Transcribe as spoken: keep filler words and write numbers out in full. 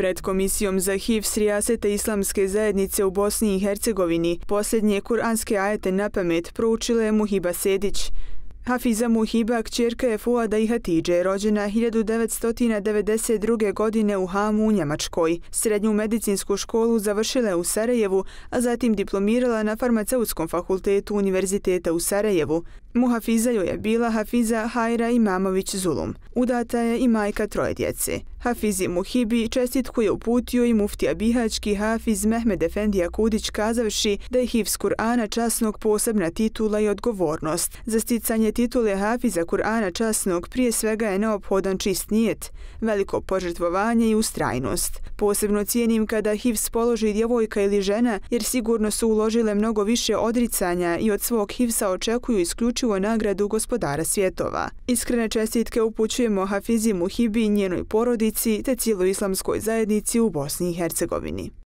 Pred Komisijom za H I V s rijasete Islamske zajednice u Bosni i Hercegovini posljednje kuranske ajete na pamet proučila je Muhiba Sedić. Hafiza Muhiba, kćerka je Fuada i Hatidže, rođena hiljadu devetsto devedeset druge. godine u Hamu u Njemačkoj. Srednju medicinsku školu završila je u Sarajevu, a zatim diplomirala na Farmaceutskom fakultetu Univerziteta u Sarajevu. Muhafiza joj je bila Hafiza Hajra Imamović Zulum. Udata je i majka troje djece. Hafizi Muhibi čestitku je uputio i muftija bihaćki Hafiz Mehmed Efendija Kudić kazavši da je hifz Kur'ana časnog posebna titula i odgovornost. Za sticanje titule Hafiza Kur'ana časnog prije svega je neophodan čist nijet, veliko požrtvovanje i ustrajnost. Posebno cijenim kada hifz položi djevojka ili žena jer sigurno su uložile mnogo više odricanja i od svog hifza očekuju isključivo nagradu Gospodara svjetova. Iskrene čestitke upućujemo Hafizi Muhibi i njenoj porodici te cijeloj islamskoj zajednici u Bosni i Hercegovini.